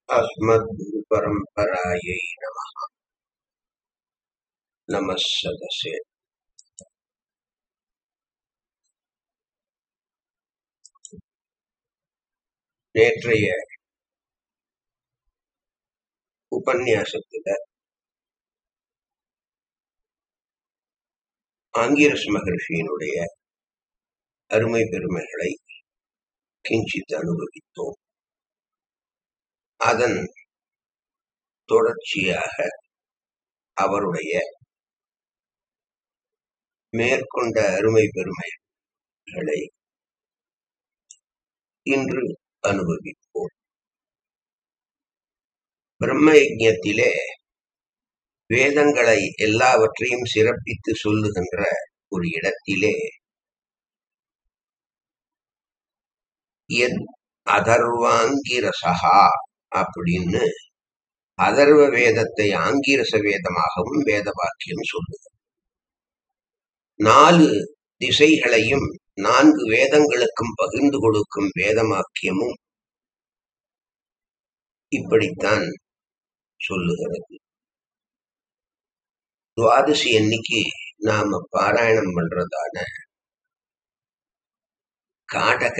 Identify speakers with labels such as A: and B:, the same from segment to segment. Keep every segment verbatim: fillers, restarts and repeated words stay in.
A: अस्मद्गुरुपरम्परायै नमः। नमः सदसे। நேற்றைய உபன்யாசத்துல ஆங்கிரஸ் மகர்ஷியினுடைய அருமை பெருமைகளை கிஞ்சித் அனுபவித்தோம். அதன் தொடர்ச்சியாக அவருடைய மேற்கொண்ட அருமை பெருமைகளை இன்று அனுபவிப்போம். பிரம்ம யஜ்ஞத்திலே வேதங்களை எல்லாவற்றையும் சிறப்பித்து சொல்லுகின்ற ஒரு இடத்திலே எத் அதர்வாங்கிரசகா அப்படின்னு அதர்வ வேதத்தை ஆங்கிரச வேதமாகவும் வேத வாக்கியம் சொல்லுது. நாலு திசைகளையும் நான்கு வேதங்களுக்கும் பகிர்ந்து கொடுக்கும் வேதமாக்கியமும் இப்படித்தான் சொல்லுகிறது. துவாதசி அன்னைக்கு நாம பாராயணம் பண்றதான காடக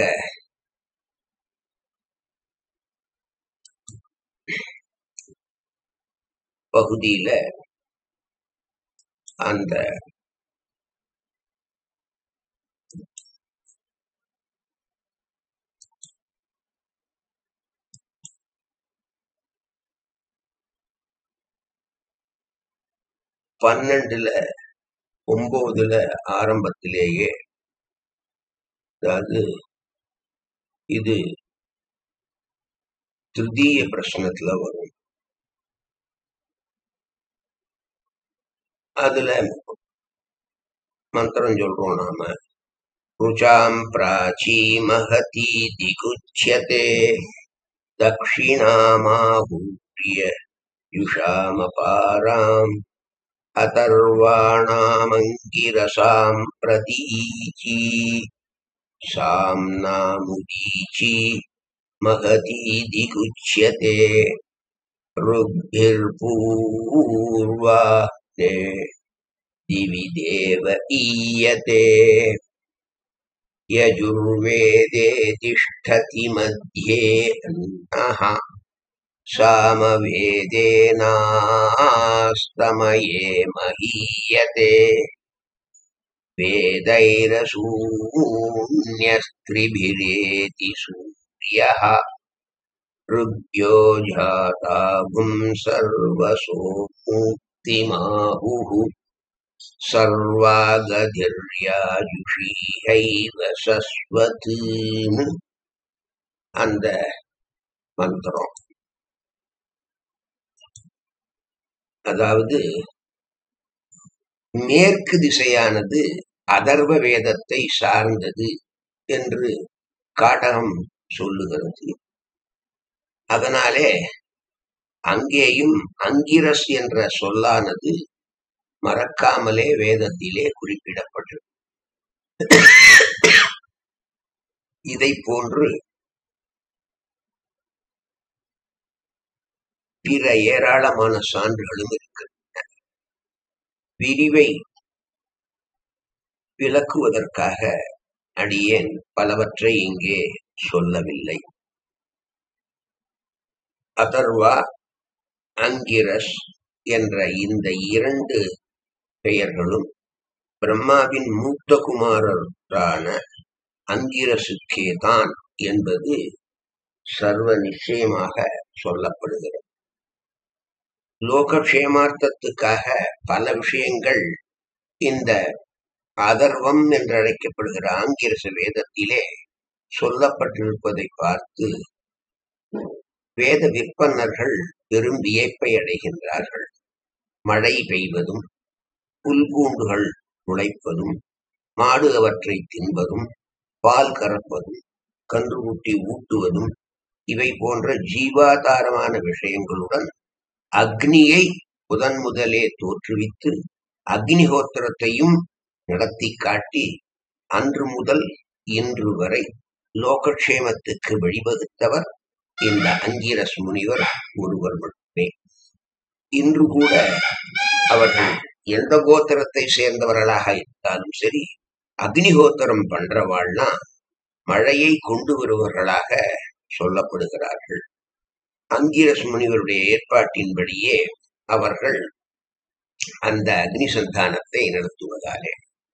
A: பகுதியில அந்த பன்னெண்டுல ஒன்பதுல ஆரம்பத்திலேயே, அதாவது இது திருத்தீய பிரச்சனத்துல வரும். அதுல மந்திரம் சொல்றோம் நாம, ருச்சாம் பிராச்சி மகதி திகுச்யதே தக்ஷிணாமாஹூர்ய யுஷாமபாராம் அதர்வாணாமங்கிரசாம் பிரதீச்சி சாம்னாமுதீச்சி மகதி திகுச்யதே ருக்பிர்பூர்வா நே திவி தேவ ஈயதே யஜுர்வேதே திஷ்டதி மத்யே அன்னஹ சாமவேதேனாஸ்தமயே மஹீயதே வேதைரசூன்யஸ்திரிபிரேதி சூர்யः ருக்யோ ஜாதாகும் சர்வசோ முக்திமாஹுः சர்வாகதிர்யாயுஷீஹைவ சஸ்வதீன்னு அந்த மந்திரம். அதாவது மேற்கு திசையானது அதர்வ வேதத்தை சார்ந்தது என்று காடகம் சொல்லுகிறது. அதனாலே அங்கேயும் அங்கிரஸ் என்ற சொல்லானது மறக்காமலே வேதத்திலே குறிப்பிடப்பட்டது. இதை போன்று பிற ஏராளமான சான்றுகளும் இருக்கின்றன. விரிவை விளக்குவதற்காக அடியேன் பலவற்றை இங்கே சொல்லவில்லை. அதர்வா அங்கிரஸ் என்ற இந்த இரண்டு பெயர்களும் பிரம்மாவின் மூத்த குமாரரான அங்கிரசுக்கே தான் என்பது சர்வ நிச்சயமாக சொல்லப்படுகிறது. லோகக்ஷேமார்த்தத்துக்காக பல விஷயங்கள் இந்த அதர்வம் என்று அழைக்கப்படுகிற ஆங்கிரச வேதத்திலே சொல்லப்பட்டிருப்பதை பார்த்து வேத விற்பனர்கள் பெரும் வியப்பை அடைகின்றார்கள். மழை பெய்வதும், புல்பூண்டுகள் முளைப்பதும், மாடு அவற்றை தின்பதும், பால் கறப்பதும், கன்றுக்குட்டி ஊட்டுவதும், இவை போன்ற ஜீவாதாரமான விஷயங்களுடன் அக்னியை முதன் முதலே தோற்றுவித்து அக்னிஹோத்திரத்தையும் நடத்தி காட்டி அன்று முதல் இன்று வரை லோகக்ஷேமத்துக்கு வழிவகுத்தவர் இந்த அங்கிரஸ் முனிவர் ஒருவர் மட்டுமே. இன்று கூட அவர்கள் எந்த கோத்திரத்தை சேர்ந்தவர்களாக இருந்தாலும் சரி, அக்னிஹோத்திரம் பண்றவாள்னா மழையை கொண்டு வருவர்களாக சொல்லப்படுகிறார்கள். அங்கிரஸ் முனிவருடைய ஏற்பாட்டின்படியே அவர்கள் அந்த அக்னி சந்தானத்தை நடத்துவதாலே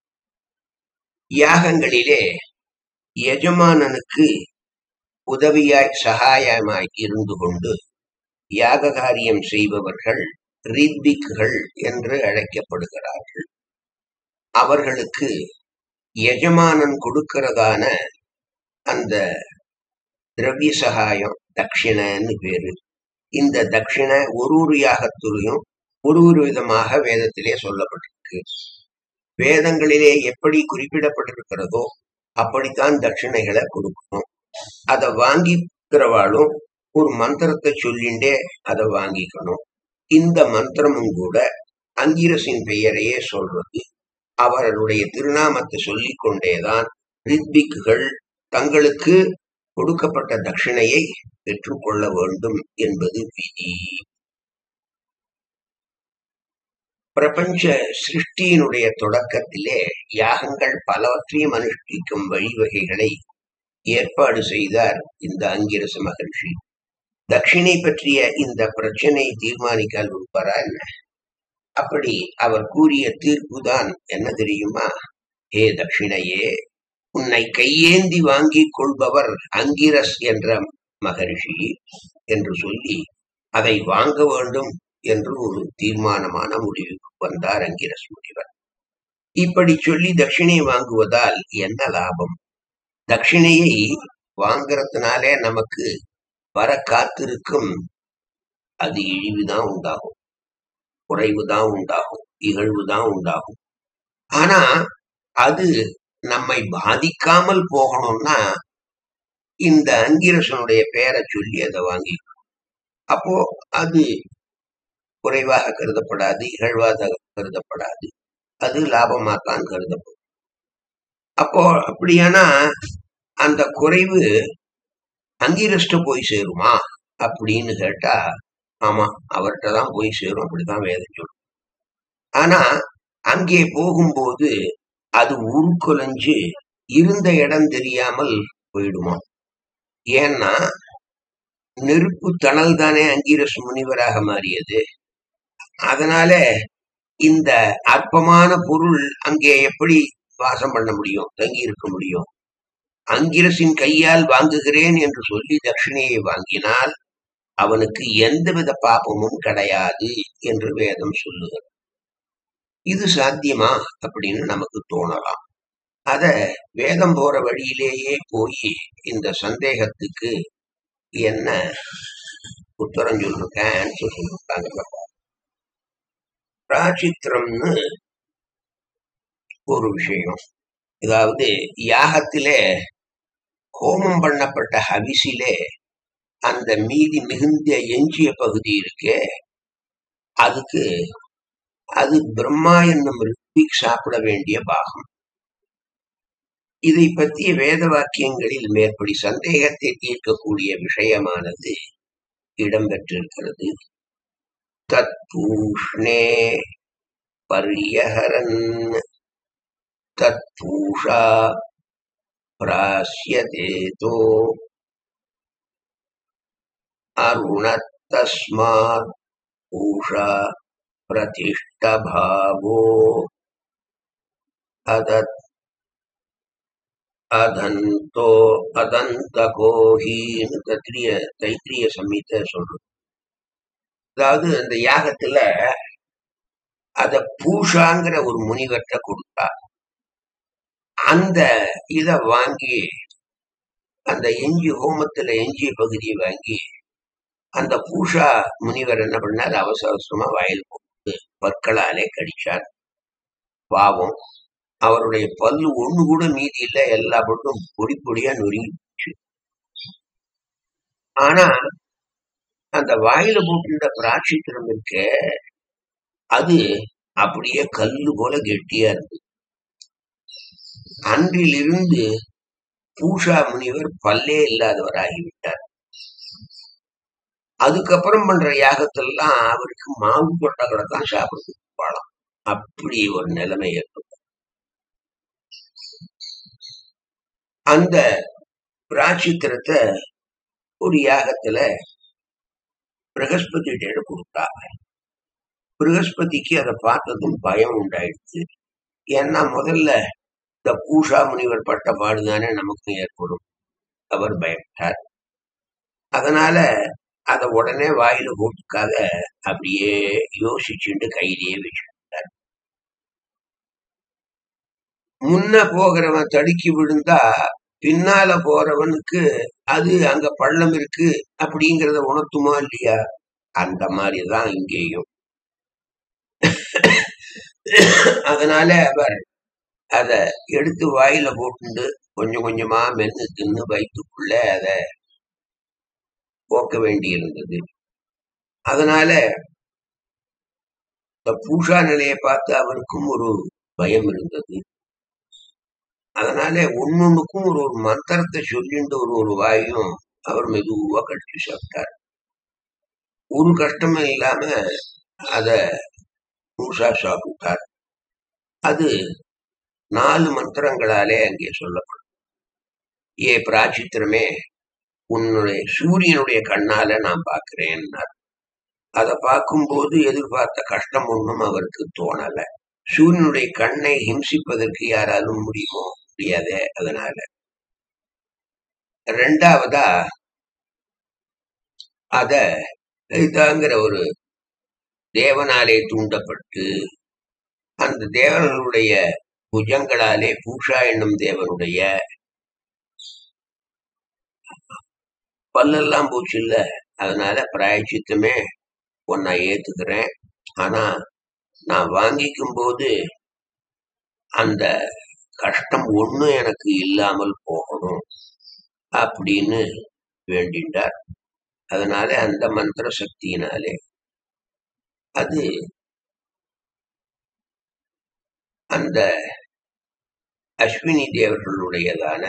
A: யாகங்களிலே எஜமானனுக்கு உதவியாய் சகாயமாய் இருந்து கொண்டு யாக காரியம் செய்பவர்கள் ரித்விக்குகள் என்று அழைக்கப்படுகிறார்கள். அவர்களுக்கு எஜமானன் கொடுக்கிறதான அந்த திரவிய சகாயம் தட்சிணன்னு பேரு. இந்த தட்சிணை ஒரு ஒரு யாகத்திலையும் ஒரு ஒரு விதமாக வேதத்திலே சொல்லப்பட்டிருக்கு. வேதங்களிலே எப்படி குறிப்பிடப்பட்டிருக்கிறதோ அப்படித்தான் தட்சிணைகளை கொடுக்கணும். அதை வாங்கிக்கிறவாளும் ஒரு மந்திரத்தை சொல்லிண்டே அதை வாங்கிக்கணும். இந்த மந்திரமும் கூட அங்கிரசின் பெயரையே சொல்றது. அவர்களுடைய திருநாமத்தை சொல்லிக் கொண்டேதான் ரித்விக்குகள் தங்களுக்கு கொடுக்கப்பட்ட தட்சிணையை பெற்றுக்கொள்ள வேண்டும் என்பது விதி. பிரபஞ்ச சிருஷ்டியினுடைய தொடக்கத்திலே யாகங்கள் பலவற்றையும் அனுஷ்டிக்கும் வழிவகைகளை ஏற்பாடு செய்தார் இந்த அங்கிரச மகர்ஷி. தட்சிணை பற்றிய இந்த பிரச்சனை தீர்மானிக்கால் இருப்பாரா என்ன? அப்படி அவர் கூறிய தீர்ப்புதான் என்ன தெரியுமா? ஏ தட்சிணையே, உன்னை கையேந்தி வாங்கி கொள்பவர் அங்கிரஸ் என்ற மகர்ஷி என்று சொல்லி அதை வாங்க வேண்டும் என்று ஒரு தீர்மானமான முடிவுக்கு வந்தார் அங்கிரஸ் முனிவர். இப்படி சொல்லி தட்சிணை வாங்குவதால் என்ன லாபம்? தட்சிணையை வாங்கறதுனாலே நமக்கு வர காத்திருக்கும் அது இழிவுதான் உண்டாகும், குறைவுதான் உண்டாகும், இகழ்வுதான் உண்டாகும். ஆனா அது நம்மை பாதிக்காமல் போகணும்னா இந்த அங்கிரசனுடைய பெயரை சொல்லி அதை வாங்கிக்கணும். அப்போ அது குறைவாக கருதப்படாது, இகழ்வாக கருதப்படாது, அது லாபமாத்தான் கருதப்படும். அப்போ அப்படியானா அந்த குறைவு அங்கிரஸ்ட போய் சேருமா அப்படின்னு கேட்டா, ஆமா, அவர்கிட்ட தான் போய் சேரும், அப்படித்தான் வேதம் சொல்லும். ஆனா அங்கே போகும்போது அது உருக்குலைஞ்சு இருந்த இடம் தெரியாமல் போயிடுமா. ஏன்னா நெருப்பு தணல் தானே அங்கிரஸ் முனிவராக மாறியது. அதனால இந்த அற்பமான பொருள் அங்கே எப்படி வாசம் பண்ண முடியும், தங்கி இருக்க முடியும்? அங்கிரசின் கையால் வாங்குகிறேன் என்று சொல்லி தட்சிணையை வாங்கினால் அவனுக்கு எந்தவித பாபமும் கிடையாது என்று வேதம் சொல்லுகிறது. இது சாத்தியமா அப்படின்னு நமக்கு தோணலாம். அத வேதம் போற வழியிலேயே போய் இந்த சந்தேகத்துக்கு என்ன உத்தரம் சொல்லிருக்கேன்னு சொல்லிருக்காங்க. பிராச்சித்திரம்னு ஒரு விஷயம். அதாவது யாகத்திலே ஹோமம் பண்ணப்பட்ட ஹவிசிலே அந்த மீதி மிகுந்த எஞ்சிய பகுதி இருக்கு, அதுக்கு அது பிரம்மா என்னும் ரித்விக் சாப்பிட வேண்டிய பாகம். இதை பற்றிய வேத வாக்கியங்களில் மேற்படி சந்தேகத்தை தீர்க்கக்கூடிய விஷயமானது இடம்பெற்றிருக்கிறது. தத்பூஷ்ணே பரியஹரன் தத்பூஷா பிராஸ்யதேதோ அருணத்தஸ்மாத் பூஷா பிரதிஷ்டபாவோ அதத் அதந்தோ அதந்தகோஹின்னு தத்ரிய தைத்திரிய சம்ஹிதை சொல்றது. அதாவது அந்த யாகத்துல அத பூஷாங்கிற ஒரு முனிவர்கிட்ட கொடுத்தா, அந்த இத வாங்கி அந்த எஞ்சி ஹோமத்துல எஞ்சிய பகுதியை வாங்கி அந்த பூஷா முனிவர் என்ன பண்ணார், அவசர அவசரமா வயல் போட்டு பற்களாலே கடிச்சார். பாவம், அவருடைய பல்லு ஒண்ணு கூட மீதி இல்லை, எல்லா பட்டும் பொடி பொடியா நொறுங்கிச்சு. ஆனா அந்த வாயில போட்டுட்ட பிராட்சித்திரம் இருக்க, அது அப்படியே கல்லு போல கெட்டியா இருக்கு. அன்றிலிருந்து பூஷா முனிவர் பல்லே இல்லாதவராகிவிட்டார். அதுக்கப்புறம் பண்ற யாகத்தெல்லாம் அவருக்கு மாவு கொட்டகளை தான் சாப்பிடுறது பழம். அப்படி ஒரு நிலைமை ஏற்படும். அந்த பிராச்சித்திரத்தை ஒரு யாகத்துல பிரகஸ்பதியிட கொடுத்தாங்க. பிரகஸ்பதிக்கு அதை பார்த்ததும் பயம் உண்டாயிடுச்சு. ஏன்னா முதல்ல இந்த பூஷா முனிவர் பட்ட பாடுதானே நமக்கு ஏற்படும். அவர் பயப்பட்டார். அதனால அத உடனே வாயில போட்டுக்காக அப்படியே யோசிச்சுட்டு கையிலேயே வச்சுட்டார். முன்ன போகிறவன் தடுக்கி விழுந்தா பின்னால போறவனுக்கு அது அங்க பள்ளம் இருக்கு அப்படிங்கறத உணர்த்துமா இல்லையா? அந்த மாதிரிதான் இங்கேயும். அதனால அவர் அத எடுத்து வாயில போட்டு கொஞ்சம் கொஞ்சமா மென்னு தின்னு வயிற்றுக்குள்ள அத போக்க வேண்டி இருந்தது. அதனால இந்த பூஷா நிலையை பார்த்து அவருக்கும் ஒரு பயம் இருந்தது. அதனால ஒன்னொன்னுக்கும் ஒரு ஒரு மந்திரத்தை சொல்லிட்டு ஒரு ஒரு வாயும் அவர் மெதுவா கடிச்சு சாப்பிட்டார். ஒரு கஷ்டமும் இல்லாம அத பூஷா சாப்பிட்டார். அது நாலு மந்திரங்களாலே அங்கே சொல்லப்படும். ஏ பிராச்சித்திரமே, உன்னுடைய சூரியனுடைய கண்ணால நான் பார்க்கிறேன். அதை பார்க்கும்போது எதிர்பார்த்த கஷ்டம் ஒன்றும் அவருக்கு தோணல. சூரியனுடைய கண்ணை ஹிம்சிப்பதற்கு யாராலும் முடியுமோ? முடியாதே. அதனால ரெண்டாவதா அத தாங்கிற ஒரு தேவனாலே தூண்டப்பட்டு அந்த தேவனுடைய புஜங்களாலே பூஷா என்னும் தேவனுடைய பல்லெல்லாம் போச்சு இல்ல. அதனால பிராயச்சித்தமே உன்னை ஏத்துக்கிறேன். ஆனா நான் வாங்கிக்கும் போது அந்த கஷ்டம் ஒண்ணு எனக்கு இல்லாமல் போகணும் அப்படின்னு வேண்டிட்டார். அதனால அந்த மந்திர சக்தியினாலே அது அந்த அஸ்வினி தேவர்களுடையதான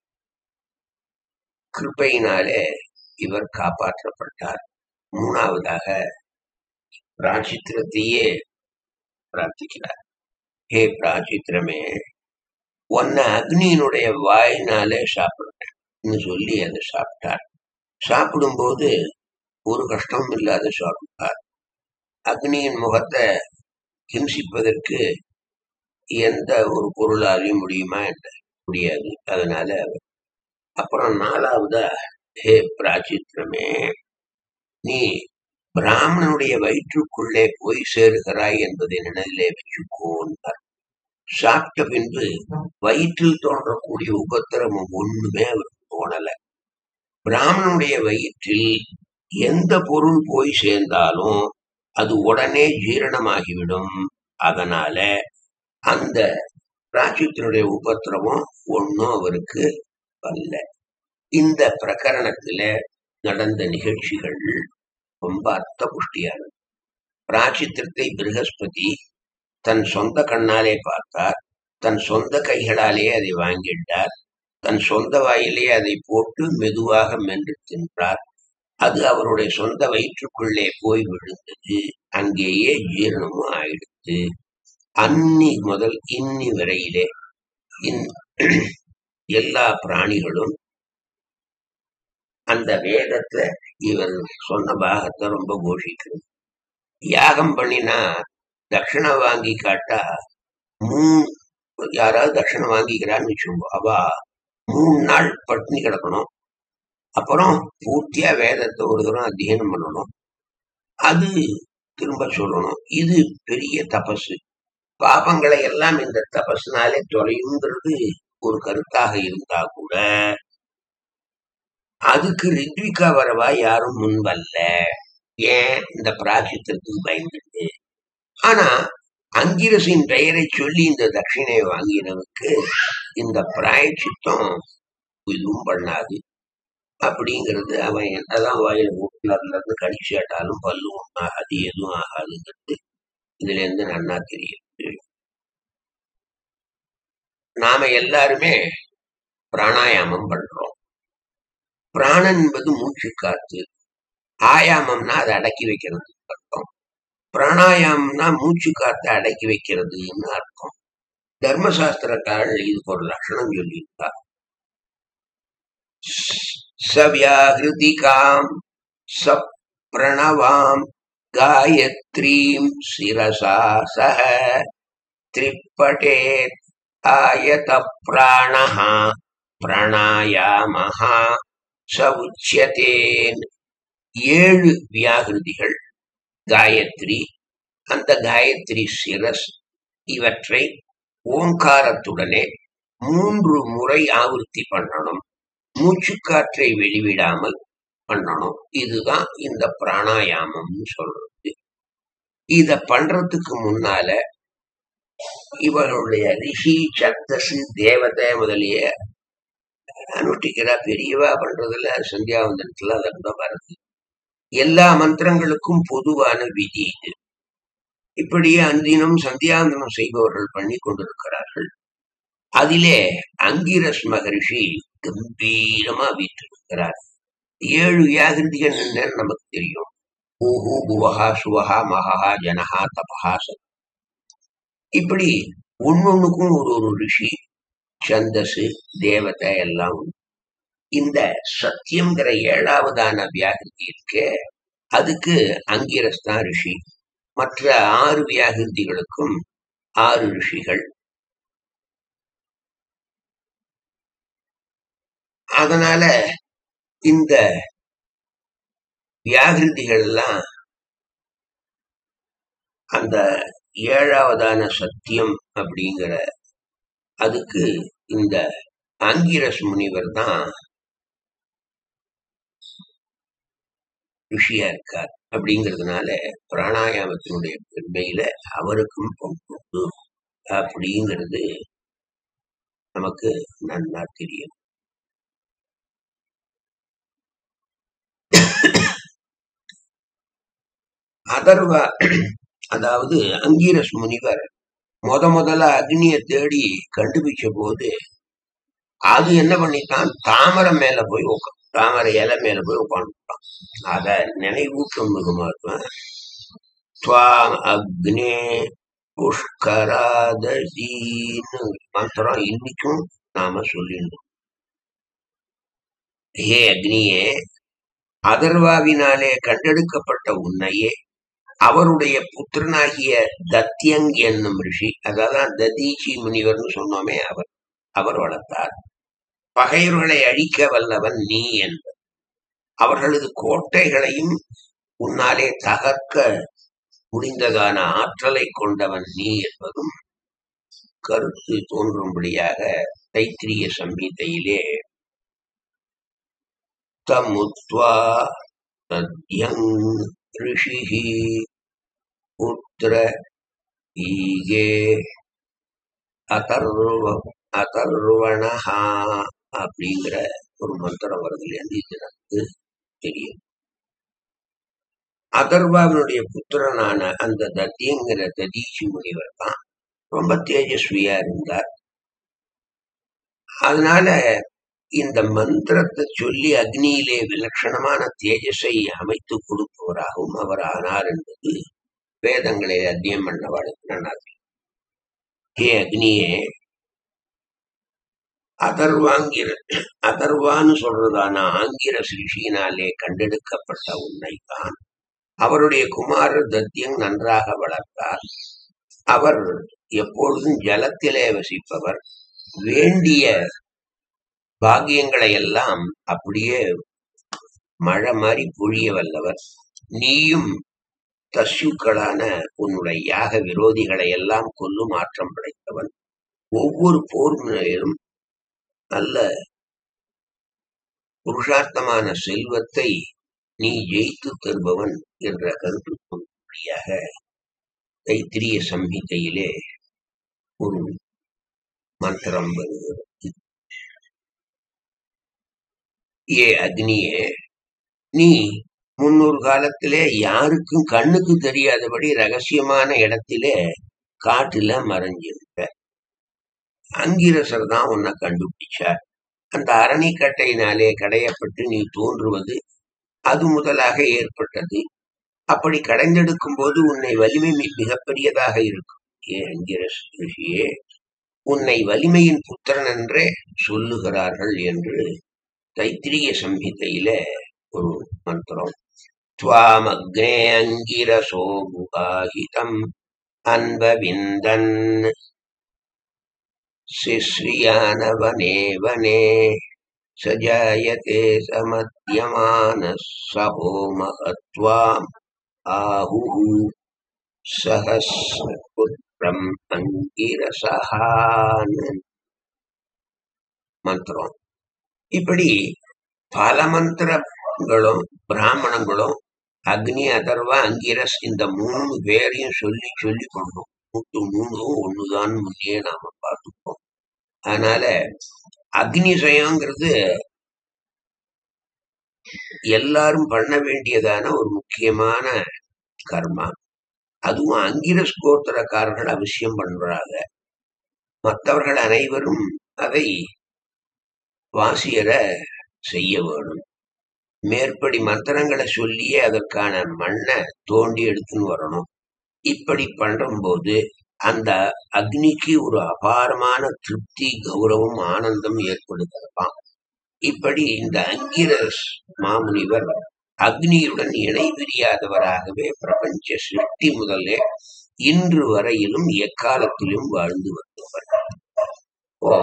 A: கிருப்பையினாலே இவர் காப்பாற்றப்பட்டார். மூணாவதாக பிராச்சித்திரத்தையே பிரார்த்திக்கிறார். ஹே பிராச்சித்திரமே, உன்னை அக்னியினுடைய வாயினாலே சாப்பிடுறேன்னு சொல்லி அதை சாப்பிட்டார். சாப்பிடும்போது ஒரு கஷ்டமும் இல்லாத சாப்பிட்டார். அக்னியின் முகத்தை ஹிம்சிப்பதற்கு எந்த ஒரு பொருளாலையும் முடியுமா என்ற முடியாது. அதனால அப்புறம் நாலாவதா, ஹே பிராச்சித்திரமே, நீ பிராமணனுடைய வயிற்றுக்குள்ளே போய் சேருகிறாய் என்பதை நினைவிலே வச்சுக்கோன்னார். சாப்பிட்ட பின்பு வயிற்றில் தோன்றக்கூடிய உபத்திரமும் ஒண்ணுமே அவருக்கு தோணல. பிராமணனுடைய வயிற்றில் எந்த பொருள் போய் சேர்ந்தாலும் அது உடனே ஜீரணமாகிவிடும். அதனால அந்த பிராச்சித்தினுடைய உபத்திரமும் ஒன்னும் அவருக்கு வரல. இந்த பிரகரணத்துல நடந்த நிகழ்ச்சிகள் ரொம்ப அர்த்த புஷ்டியானது. பிராச்சித்திரத்தை பிரகஸ்பதி தன் சொந்த கண்ணாலே பார்த்தார். தன் சொந்த கைகளாலே அதை வாங்கிட்டார். தன் சொந்த வாயிலே அதை போட்டு மெதுவாக மென்று தின்றார். அது அவருடைய சொந்த வயிற்றுக்குள்ளே போய் விழுந்தது. அங்கேயே ஜீரணமும் ஆயிடுத்து. அன்னி முதல் இன்னி வரையிலே எல்லா பிராணிகளும் அந்த வேதத்தை இவர் சொன்ன பாகத்தை ரொம்ப கோஷிக்கிறது. யாகம் பண்ணினா தட்சிணை வாங்கி காட்டா மூணு யாராவது தட்சிணை வாங்கிக்கிறான்னு வச்சுக்கோ, அவா மூணு நாள் பட்டினி கிடக்கணும். அப்புறம் பூர்த்தியா வேதத்தை ஒரு தரம் அத்தியனம் பண்ணணும். அது திரும்ப சொல்லணும். இது பெரிய தபசு. பாபங்களை எல்லாம் இந்த தபஸ்னாலே தொலையுங்கிறது ஒரு கருத்தாக இருந்தா கூட அதுக்கு ரித்விகா வரவா யாரும் முன்வல்ல. ஏன்? இந்த பிராச்சித்திரத்துக்கு பயந்துட்டு. ஆனா அங்கிரசின் பெயரை சொல்லி இந்த தட்சிணையை வாங்கினவுக்கு இந்த பிராயச்சித்தம் இதுவும் பண்ணாது அப்படிங்கிறது அவன் என்னதான் வாயில ஊட்டினர்ல இருந்து கடிச்சாட்டாலும் பல்லும் ஆகாது, எதுவும் ஆகாதுங்கிறது இதுல இருந்து நன்னா தெரியுது. நாம எல்லாருமே பிராணாயாமம் பண்றோம். பிராணன் என்பது மூச்சு காத்து. ஆயாமம்னா அதை அடக்கி வைக்கிறது அர்த்தம். பிராணாயாமம்னா மூச்சு காத்த அடக்கி வைக்கிறதுன்னு அர்த்தம். தர்மசாஸ்திரக்காரர்கள் இதுக்கு ஒரு லட்சணம் சொல்லியிருக்கா. சவ்யாகிருதிகாம் சப்ரணவாம் காயத்ரீம் சிரசா சஹ திரிப்படேத் ஆயத பிராணஹ பிராணாயாமஹ ச உச்யதேன். ஏழு வியாகிருதிகள் காயத்ரி, அந்த காயத்ரி சிரஸ், இவற்றை ஓங்காரத்துடனே மூன்று முறை ஆவர்த்தி பண்ணணும். மூச்சுக்காற்றை வெளிவிடாமல் பண்ணணும். இதுதான் இந்த பிராணாயாமம்னு சொல்றது. இத பண்றதுக்கு முன்னால இவருடைய ரிஷி சந்தசு தேவதை முதலிய அனுஷ்டிக்கிறா. பெரியவா பண்றதுல சந்தியாவந்தனத்துல அதெல்லாம் வருது. எல்லா மந்திரங்களுக்கும் பொதுவான விதி இது. இப்படியே அந்தினம் சந்தியாவந்தனம் செய்பவர்கள் பண்ணி கொண்டிருக்கிறார்கள். அதிலே அங்கிரஸ் மகரிஷி கம்பீரமா வீற்றிருக்கிறார். ஏழு வியாகிருதிகள் என்னன்னு நமக்கு தெரியும். ஊஹு புவஹா சுவஹா மகஹா ஜனஹா தபஹா ச. இப்படி ஒன்னொன்னுக்கும் ஒரு ஒரு ரிஷி சந்தசு தேவதை எல்லாம். இந்த சத்தியம்ங்கிற ஏழாவதான வியாகிருதி இருக்கு, அதுக்கு அங்கிரஸ் தான் ரிஷி. மற்ற ஆறு வியாகிருதிகளுக்கும் ஆறு ரிஷிகள். அதனால இந்த வியாகிருதிகள் எல்லாம் அந்த ஏழாவதான சத்தியம் அப்படிங்கிற அதுக்கு இந்த ஆங்கிரஸ் முனிவர் தான் ரிஷியா இருக்கார். அப்படிங்கிறதுனால பிராணாயாமத்தினுடைய பெருமையில அவருக்கும் பங்கு அப்படிங்கிறது நமக்கு நன்னா தெரியும். அதர்வா அதாவது அங்கீரஸ் முனிவர் முத முதல்ல அக்னியை தேடி கண்டுபிடிச்ச போது அது என்ன பண்ணித்தான், தாமரை மேல போய் உட்காந்து தாமரை இலை மேல போய் உட்காந்துட்டான். அத நினைவூட்டும் மிகுமாத்மா துவாம் அக்னே புஷ்கராதீன்னு மந்திரம் இன்னைக்கும் நாம சொல்லிடணும். ஹே அக்னியே, அதர்வாவினாலே கண்டெடுக்கப்பட்ட உன்னையே அவருடைய புத்திரனாகிய தத்யங் என்னும் ரிஷி, அதாவது ததீச்சி முனிவர்னு சொன்னோமே, அவர் அவர் வளர்த்தார். பகைவர்களை அழிக்க வல்லவன் நீ என்பது, அவர்களது கோட்டைகளையும் உன்னாலே தகர்க்க முடிந்ததான ஆற்றலை கொண்டவன் நீ என்பதும் கருத்து தோன்றும்படியாக தைத்திரிய சம்ஹிதையிலே தமுத்வா தத்யங் ரிஷிஹி புத்திர ஈகே அதர்வ அதர்வணஹா அப்படிங்கிற ஒரு மந்திரம் வருதுல, இது நமக்கு தெரியும். அதர்வாவினுடைய புத்திரனான அந்த தத்திங்கிற ததீசி முனிவர் தான் ரொம்ப தேஜஸ்வியா இருந்தார். அதனால இந்த மந்திரத்தை சொல்லி அக்னியிலே விலட்சணமான தேஜஸை அமைத்து கொடுப்பவராகவும் அவர் ஆனார் என்பது வேதங்களை அத்தியம் பண்ணவாளுக்கு நன்னாது. ஹே அக்னியே, அதர்வாங்கிர அதர்வான்னு சொல்றதான ஆங்கிர ரிஷியினாலே கண்டெடுக்கப்பட்ட உன்னை தான் அவருடைய குமாரர் தத்தியங் நன்றாக வளர்த்தார். அவர் எப்பொழுதும் ஜலத்திலே வசிப்பவர். வேண்டிய பாக்கியங்களை எல்லாம் அப்படியே மழை மாதிரி பொழிய வல்லவர். நீயும் தஸ்யுக்களான உன்னுடைய யாக விரோதிகளை எல்லாம் கொல்லும் ஆற்றம் படைத்தவன். ஒவ்வொரு போர் முறையிலும் நல்ல புருஷார்த்தமான செல்வத்தை நீ ஜெயித்து தருபவன் என்ற கருத்துக்கும்படியாக தைத்திரிய சம்ஹிதையிலே ஒரு மந்திரம் வருகிறது. ஏ அக்னியே, நீ முன்னொரு காலத்திலே யாருக்கும் கண்ணுக்கு தெரியாதபடி ரகசியமான இடத்திலே காட்டுல மறைஞ்சிருக்க. அங்கிரசர் தான் உன்னை கண்டுபிடிச்சார். அந்த அரணிக்கட்டையினாலே கடையப்பட்டு நீ தோன்றுவது அது முதலாக ஏற்பட்டது. அப்படி கடைந்தெடுக்கும் போது உன்னை வலிமை மிகப்பெரியதாக இருக்கும். என்கிற ரிஷியே, உன்னை வலிமையின் புத்திரன் என்றே சொல்லுகிறார்கள் என்று தைத்திரிய சம்ஹிதையில ஒரு மந்திரம். துவாமக்னே அங்கிரசோ குகாஹிதம் அன்பவிந்தன் சிஸ்ரியானவனே வனே சஜாயதே சமத்யமானஸ் சஹோமஹத்வாம் ஆஹுஹு சஹஸ்ரபுத்ரம் அங்கிரசஹான் மந்திரம். இப்படி பல மந்திரங்களும் பிராமணங்களும் அக்னி, அதர்வா, அங்கிரஸ் இந்த மூணு பேரையும் சொல்லி சொல்லி கொண்டோம். மூட்டு மூணும் ஒண்ணுதான் முன்னே நாம பார்த்துப்போம். அதனால அக்னிசயங்கிறது எல்லாரும் பண்ண வேண்டியதான ஒரு முக்கியமான கர்மா. அதுவும் அங்கிரஸ் கோத்திரக்காரர்கள் அவசியம் பண்றாங்க. மற்றவர்கள் அனைவரும் அதை வாசியர செய்ய வேணும். மேற்படி மந்திரங்களை சொல்லியே அதற்கான மண்ணை தோண்டி எடுத்துன்னு வரணும். இப்படி பண்றும்போது அந்த அக்னிக்கு ஒரு அபாரமான திருப்தி, கௌரவம், ஆனந்தம் ஏற்படுத்தலாம். இப்படி இந்த அங்கிரஸ் மாமுனிவர் அக்னியுடன் இணை பிரியாதவராகவே பிரபஞ்ச சிருஷ்டி முதலே இன்று வரையிலும் எக்காலத்திலும் வாழ்ந்து வந்தவர். ஓ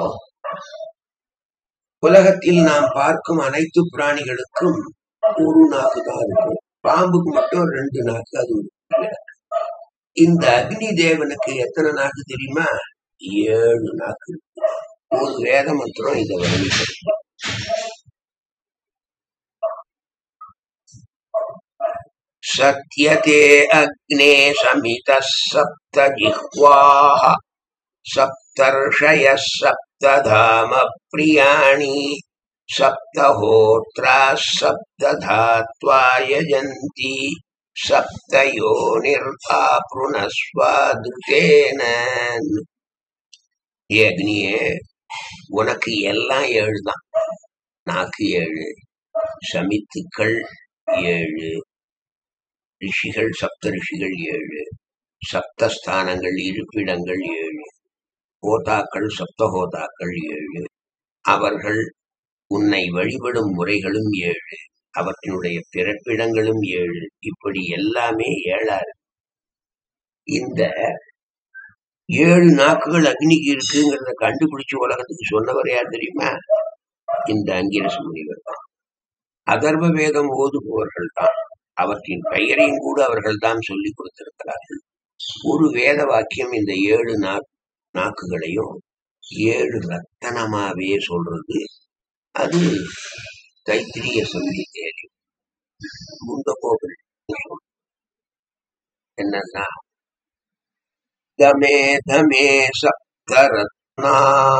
A: உலகத்தில் நாம் பார்க்கும் அனைத்து பிராணிகளுக்கும் ஒரு நாக்கு தான் இருக்கும். பாம்புக்கு மட்டும் ரெண்டு நாக்கு. அது இந்த அக்னி தேவனுக்கு எத்தனை நாக்கு தெரியுமா? ஏழு நாக்கு. ஒரு வேத மந்திரம் இதை வர்ணிக்கிறது. சத்யதே அக்னே சமித சப்த ஜிஹ்வாஹ சப்தர்ஷய சப்ததாம பிரியாணி சப்தஹோத்ரா சப்ததாத்வா யஜந்தி சப்தயோனிர்ஆப்ருணஸ்வாதுகேன. ஏ அக்னியே, உனக்கு எல்லாம் ஏழு தான். நாக்கு ஏழு, சமித்துக்கள் ஏழு, ரிஷிகள் சப்த ரிஷிகள் ஏழு, சப்தஸ்தானங்கள் இருப்பிடங்கள் ஏழு, ஹோதாக்கள் சப்த ஹோதாக்கள் ஏழு, அவர்கள் உன்னை வழிபடும் முறைகளும் ஏழு, அவற்றினுடைய பிறப்பிடங்களும் ஏழு. இப்படி எல்லாமே ஏழாறு. இந்த ஏழு நாக்குகள் அக்னிக்கு இருக்குங்கிறத கண்டுபிடிச்சு உலகத்துக்கு சொன்னவர் யார் தெரியுமா? இந்த அங்கிரச முனிவர் தான். அதர்வ வேதம் ஓதுபவர்கள் தான். அவற்றின் பெயரையும் கூட அவர்கள் தான் சொல்லிக் கொடுத்திருக்கிறார்கள். ஒரு வேத வாக்கியம் இந்த ஏழு நா நாக்குகளையும் ஏழு ரத்தனமாவே சொல்றது. அது தைத்திரிய சம்ஹிதையில முந்த கோவில் என்னன்னா, தமே தமே சப்தரத்னா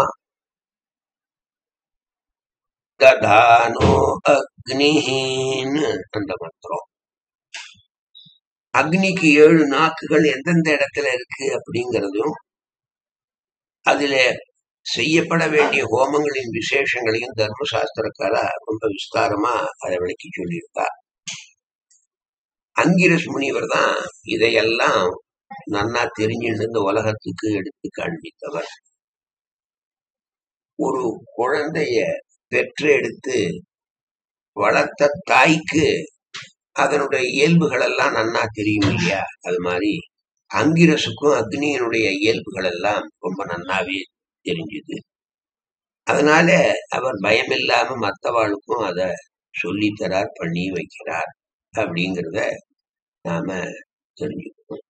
A: ததானோ அக்னிஹீன் அந்த மந்திரம். அக்னிக்கு ஏழு நாக்குகள் எந்தெந்த இடத்துல இருக்கு அப்படிங்கிறதும், அதுல செய்யப்பட வேண்டிய ஹோமங்களின் விசேஷங்களையும் தர்மசாஸ்திரக்காரா ரொம்ப விஸ்தாரமா அதை விளக்கி சொல்லியிருக்கா. அங்கிரஸ் முனிவர் தான் இதையெல்லாம் நன்னா தெரிஞ்சுட்டு இந்த உலகத்துக்கு எடுத்து காண்பித்தவர். ஒரு குழந்தைய பெற்று எடுத்து வளர்த்த தாய்க்கு அதனுடைய இயல்புகள் எல்லாம் நன்னா தெரியும் இல்லையா? அது மாதிரி அங்கிரசுக்கும் அக்னியினுடைய இயல்புகள் எல்லாம் ரொம்ப நன்னாவே தெரிஞ்சுது. அதனால அவர் பயமில்லாம மற்றவாளுக்கும் அத சொல்லித்தரார், பண்ணி வைக்கிறார் அப்படிங்கிறத நாம தெரிஞ்சுக்கணும்.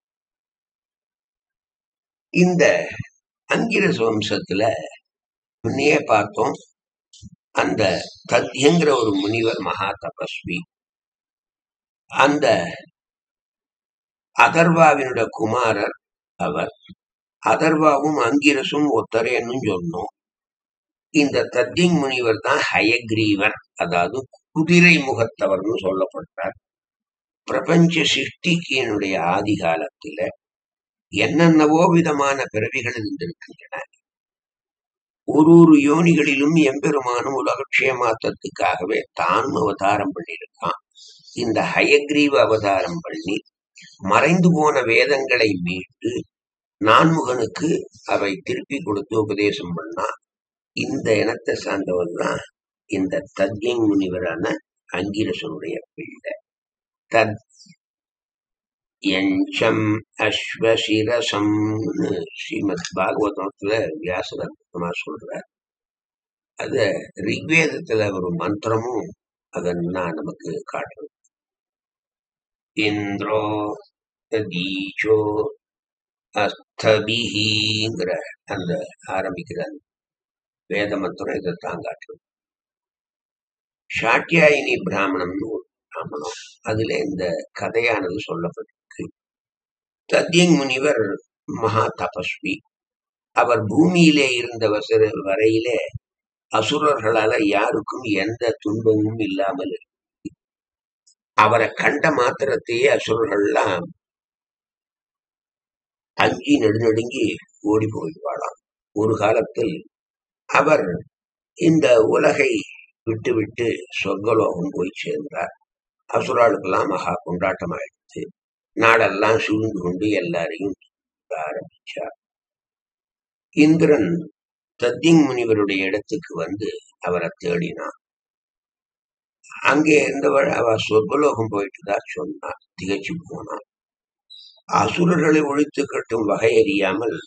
A: இந்த அங்கிரச வம்சத்துல முன்னையே பார்த்தோம், அந்த தத்யங்கிற ஒரு முனிவர் மகா தபஸ்வி. அந்த அதர்வாவினுடைய குமாரர் அவர். அதர்வாவும் அங்கிரசும் ஒத்தரேன்னு சொன்னோம். இந்த தத்யங் முனிவர் தான் ஹயக்ரீவர், அதாவது குதிரை முகத்தவர்னு சொல்லப்படுறார். பிரபஞ்ச சிருஷ்டிக்கினுடைய ஆதி காலத்தில என்னென்னவோ விதமான பிறவிகள் இருந்திருக்கின்றன. ஒரு ஒரு யோனிகளிலும் எம்பெருமானும் உலகக்ஷேமாத்தத்துக்காகவே தானும் அவதாரம் பண்ணியிருக்கான். இந்த ஹயக்ரீவ அவதாரம் பண்ணி மறைந்து போன வேதங்களை மீட்டு நான்முகனுக்கு அவை திருப்பி கொடுத்து உபதேசம் பண்ணா. இந்த இனத்தை சார்ந்தவர் தான் இந்த தத்யங் முனிவரான அங்கிரசனுடைய பிள்ளை. தத் எஞ்சம் அஸ்வசிரசம் ஸ்ரீமத் பாகவதத்துல வியாசரத்னமா சொல்றார். அத ரிக்வேதத்துல ஒரு மந்திரமும் அதன்னா நமக்கு காட்டுறது. இந்திரோ ததீச்சோ அஸ்தபிஹிங்கிற அந்த ஆரம்பிக்கிற வேத மந்திரம் இதைத்தான் காட்டுறது. சாட்யாயினி பிராமணம்னு ஒரு பிராமணம், அதுல இந்த கதையானது சொல்லப்பட்டிருக்கு. தத்யங் முனிவர் மகா தபஸ்வி. அவர் பூமியிலே இருந்த வசர வரையிலே அசுரர்களால யாருக்கும் எந்த துன்பமும் இல்லாமல் இருக்கு. அவரை கண்ட மாத்திரத்தையே அசுரர்கள்லாம் அஞ்சி நெடுநடுங்கி ஓடி போய்வாளாம். ஒரு காலத்தில் அவர் இந்த உலகை விட்டு விட்டு சொர்க்கலோகம் போய் சேர்ந்தார். அசுராளுக்கெல்லாம் மகா கொண்டாட்டம் ஆயிடுச்சு. நாடெல்லாம் சூழ்ந்து கொண்டு எல்லாரையும் ஆரம்பிச்சார். இந்திரன் தத்யங் முனிவருடைய இடத்துக்கு வந்து அவரை தேடினான். அங்கே இருந்தவள் அவ சொர்க்கலோகம் போயிட்டுதான் சொன்னான். திகச்சு போனான். அசுரர்களை ஒழித்து கட்டும் வகை அறியாமல்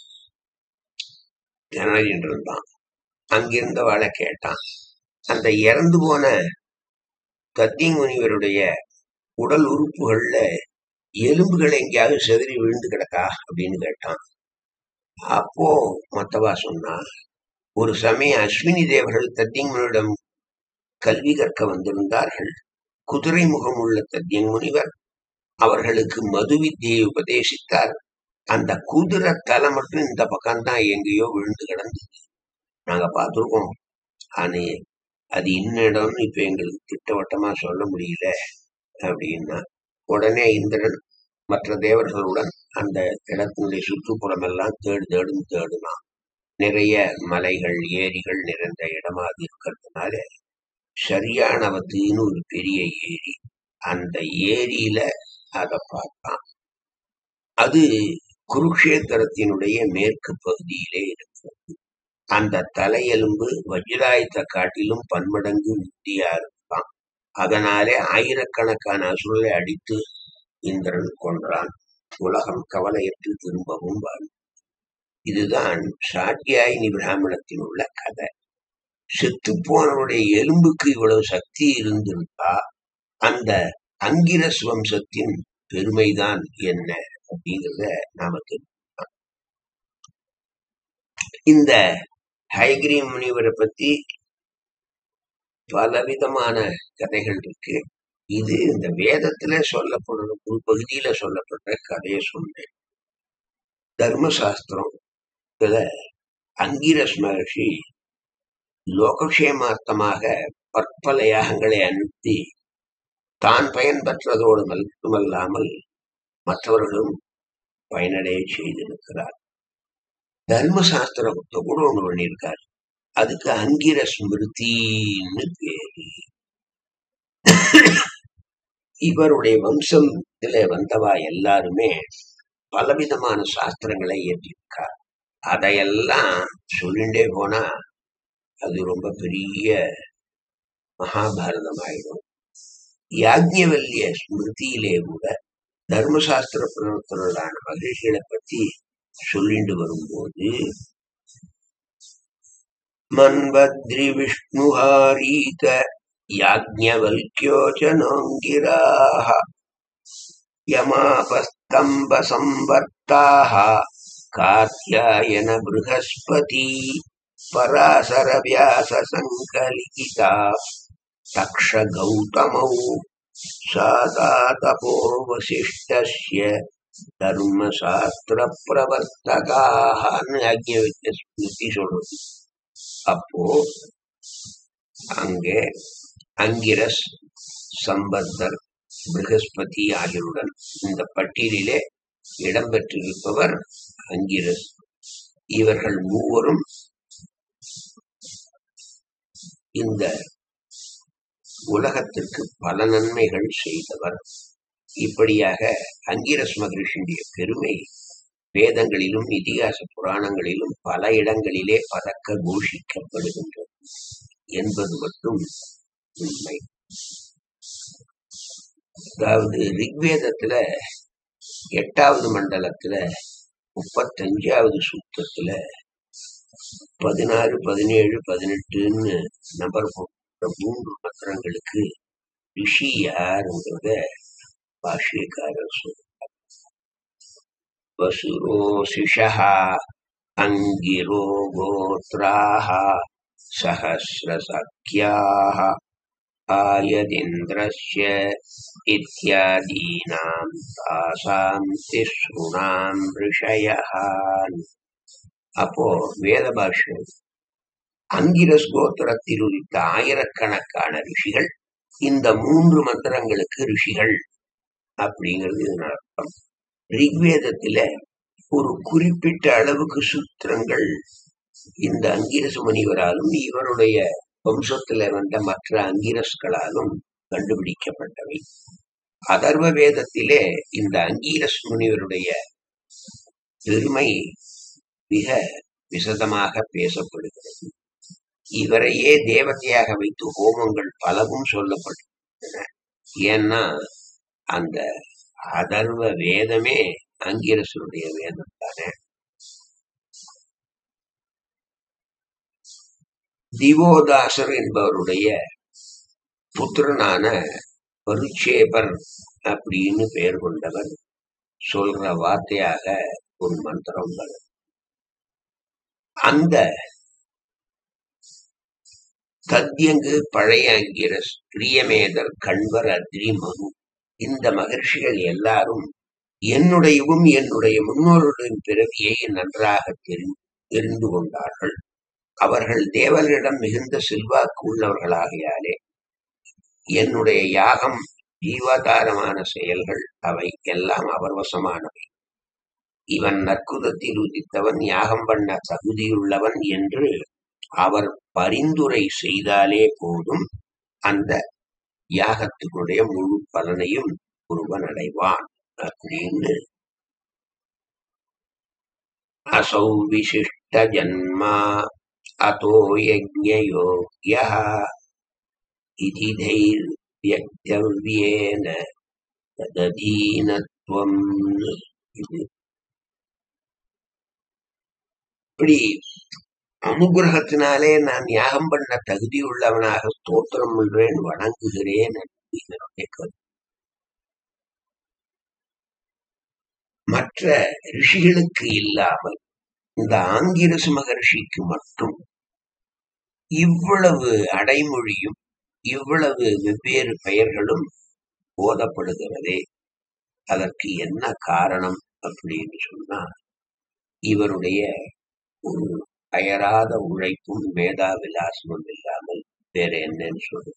A: திணறின் இருந்தான். அங்கிருந்தவளை கேட்டான். அந்த இறந்து போன தத்யங் முனிவருடைய உடல் உறுப்புகள்ல எலும்புகள் எங்கேயாவது செதறி விழுந்து கிடக்கா அப்படின்னு கேட்டான். அப்போ மத்தவா சொன்னா, ஒரு சமயம் அஸ்வினி தேவர்கள் தத்யங் முனிவரிடம் கல்வி கற்க வந்திருந்தார்கள். குதிரை முகம் உள்ள தத்யங் முனிவர் அவர்களுக்கு மது வித்தியை உபதேசித்தார். அந்த குதிரை தலை மட்டும் இந்த பக்கம்தான் எங்கேயோ விழுந்து கிடந்தது. நாங்க பார்த்துருக்கோம். ஆனா அது இன்னிடம்னு இப்ப எங்களுக்கு திட்டவட்டமா சொல்ல முடியல அப்படின்னா, உடனே இந்திரன் மற்ற தேவர்களுடன் அந்த இடத்தினுடைய சுற்றுப்புறம் எல்லாம் தேடு தேடும் தேடுனான். நிறைய மலைகள் ஏரிகள் நிறைந்த இடமா அது இருக்கிறதுனால சரியானவத்தின்னு ஒரு பெரிய ஏரி, அந்த ஏரியில அதை பார்த்தான். அது குருக்ஷேத்திரத்தினுடைய மேற்கு பகுதியிலே இருக்கிறது. அந்த தலையெலும்பு வஜ்ராயத்தை காட்டிலும் பன்மடங்கு உறுதியா இருக்கான். அதனாலே ஆயிரக்கணக்கான அசுரரை அடித்து இந்திரன் கொன்றான். உலகம் கவலையற்று திரும்பவும் வாழ்ந்தது. இதுதான் சாட்யாயினி பிராமணத்தில் உள்ள கதை. செத்து போனவருடைய எலும்புக்கு இவ்வளவு சக்தி இருந்திருந்தா அந்த அங்கிரஸ் வம்சத்தின் பெருமைதான் என்ன அப்படிங்கிறத நாம தெரிஞ்சுக்கலாம். இந்த ஹயக்ரீவ முனிவரை பத்தி பலவிதமான கதைகள் இருக்கு. இது இந்த வேதத்துல சொல்லப்படுற ஒரு பகுதியில சொல்லப்பட்ட கதையை சொன்னேன். தர்மசாஸ்திரம் இதுல அங்கிரஸ் மகர்ஷி லோகக்ஷேமார்த்தமாக பற்பல யாகங்களை அனுப்பி தான் பயன் பெற்றதோடு மட்டுமல்லாமல் மற்றவர்களும் பயனடைய செய்திருக்கிறார். தர்மசாஸ்திரத்தை கூட ஒண்ணு பண்ணியிருக்காரு. அதுக்கு அங்கிர ஸ்மிருதின்னு பேரு. இவருடைய வம்சத்துல வந்தவா எல்லாருமே பலவிதமான சாஸ்திரங்களை ஏற்றிருக்கார். அதையெல்லாம் சொல்லிண்டே போனா அது ரொம்ப பெரிய மகாபாரதம் ஆயிடும். யாஜ்ஞவல்ய ஸ்மிருதியிலே கூட தர்மசாஸ்திர பிரவர்த்தனரான மகிழ்ச்சிகளை பத்தி சொல்லிண்டு வரும்போது, மன்வத்ரி விஷ்ணுஹாரீத யாஜ்ஞவல்க்யோச்சனோங்கிராஹ யமாபஸ்தம்ப சம்பர்த்தாஹ காத்யாயன ப்ருஹஸ்பதி பராசர வியாச சங்கலிகிதா தக்ஷ கௌதமௌ சாதா தபோ வசிஷ்டஸ்ய தர்மசாஸ்திர பிரவர்த்தகான்னு யாஜ்ஞவல்க்ய ஸ்மிருதி சொல்றது. அப்போ அங்கே அங்கிரஸ், சம்பர்தர், ப்ருஹஸ்பதி ஆகியோருடன் இந்த பட்டியலிலே இடம்பெற்றிருப்பவர் அங்கிரஸ். இவர்கள் மூவரும் இந்த உலகத்திற்கு பல நன்மைகள் செய்தவர். இப்படியாக அங்கிரஸ் மகரிஷியுடைய பெருமை வேதங்களிலும் இதிகாச புராணங்களிலும் பல இடங்களிலே பறக்க கோஷிக்கப்படுகின்றது என்பது மட்டும் உண்மை. அதாவது ரிக்வேதத்துல எட்டாவது மண்டலத்துல முப்பத்தஞ்சாவது சூத்திரத்துல பதினாறு பதினேழு பதினெட்டுன்னு நபர் போன்ற மூன்று மந்திரங்களுக்கு ரிஷி யாருங்கிறத பாஷ்யக்காரர் சொல்றார். வசுரோசிஷः அங்கிரோ கோத்ராः சஹஸ்ரசக்யாः ஆயதிந்திரஸ்ய இத்யாதீனாம் தாசாம் திஸ்ருணாம் ரிஷயः. அப்போ வேத பாஷ்யம் அங்கிரஸ் கோத்திரத்தில் உரித்த ஆயிரக்கணக்கான ரிஷிகள் இந்த மூன்று மந்திரங்களுக்கு ரிஷிகள் அப்படிங்கிறது இதன் அர்த்தம். ரிக்வேதத்தில ஒரு குறிப்பிட்ட அளவுக்கு சூத்திரங்கள் இந்த அங்கிரச முனிவராலும் இவருடைய வம்சத்துல வந்த மற்ற அங்கிரஸ்களாலும் கண்டுபிடிக்கப்பட்டவை. அதர்வ வேதத்திலே இந்த அங்கீரஸ் முனிவருடைய பெருமை மிக விசதமாக பேசப்படுகிறது. இவரையே தேவதையாக வைத்து ஹோமங்கள் பலவும் சொல்லப்பட்டிருக்கின்றன. ஏன்னா அந்த அதர்வ வேதமே அங்கிரசனுடைய வேதம் தானே. திவோதாசர் என்பவருடைய புத்திரனான பருட்சேபர் அப்படின்னு பெயர் கொண்டவர் சொல்ற வார்த்தையாக ஒரு மந்திரம் உள்ளது. அந்த தத்யங்கு பழைய அங்கிரஸ் பிரியமேதர் கண்வர் அத்ரி மனு இந்த மகர்ஷிகள் எல்லாரும் என்னுடையவும் என்னுடைய முன்னோருடைய பிறவியை நன்றாக தெரிந்து கொண்டார்கள். அவர்கள் தேவர்களிடம் மிகுந்த செல்வாக்கு உள்ளவர்களாகையாலே என்னுடைய யாகம் ஜீவாதாரமான செயல்கள் அவை எல்லாம் அவர் வசமானவை. இவன் நற்குதத்தில் உதித்தவன், யாகம் பண்ண தகுதியுள்ளவன் என்று அவர் பரிந்துரை செய்தாலே போதும் அந்த யாகத்தினுடைய முழு பலனையும் ஒருவன் அடைவான் அப்படின்னு அசௌ விசிஷ்ட ஜன்மா அதோ யஜ்ஞயோக்யः இதி தைர்யக்தவ்யேன தததீனத்வம். இது இப்படி அனுகிரகத்தினாலே நான் யாகம் பண்ண தகுதி உள்ளவனாக ஸ்தோத்திரம் பண்றேன், வணங்குகிறேன். மற்ற ரிஷிகளுக்கு இல்லாமல் இந்த ஆங்கிரசு மகர்ஷிக்கு மட்டும் இவ்வளவு அடைமொழியும் இவ்வளவு வெவ்வேறு பெயர்களும் போதப்படுகிறதே, அதற்கு என்ன காரணம் அப்படின்னு சொன்னா இவருடைய ஒரு அயராத உழைப்பும் மேதா விலாசமும் இல்லாமல் வேற என்னன்னு சொல்லு.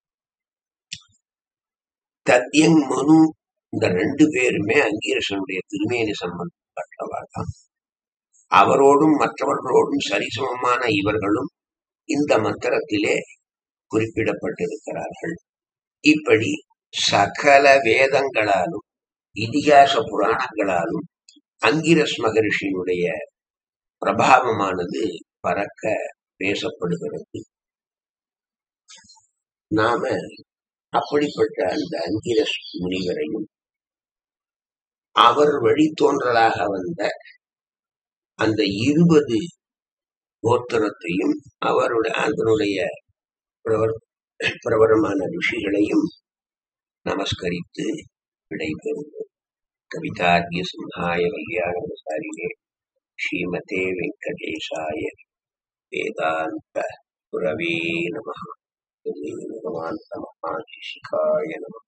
A: தத்யங் மனு இந்த ரெண்டு பேருமே அங்கீரசனுடைய திருமேனி சம்பந்தப்பட்டவர்தான். அவரோடும் மற்றவர்களோடும் சரிசமமான இவர்களும் இந்த மந்திரத்திலே குறிப்பிடப்பட்டிருக்கிறார்கள். இப்படி சகல வேதங்களாலும் இதிகாச புராணங்களாலும் அங்கிரஸ் மகரிஷியினுடைய பிரபாவமானது பறக்க பேசப்படுகிறது. நாம அப்படிப்பட்ட அந்த அங்கிரஸ் முனிவரையும் அவர் வழித்தோன்றலாக வந்த அந்த இருபது கோத்திரத்தையும் அவருடைய அதனுடைய பிரவர் பிரபலமான ரிஷிகளையும் நமஸ்கரித்து விடைபெறுவோம். கவிதார்க்கிய சிம்ஹாய கல்யாணசாலினே ஸ்ரீமதே வெங்கடேசாய வேதாந்த குரவே நமः. பகவான் நமः. சிகாய நமः.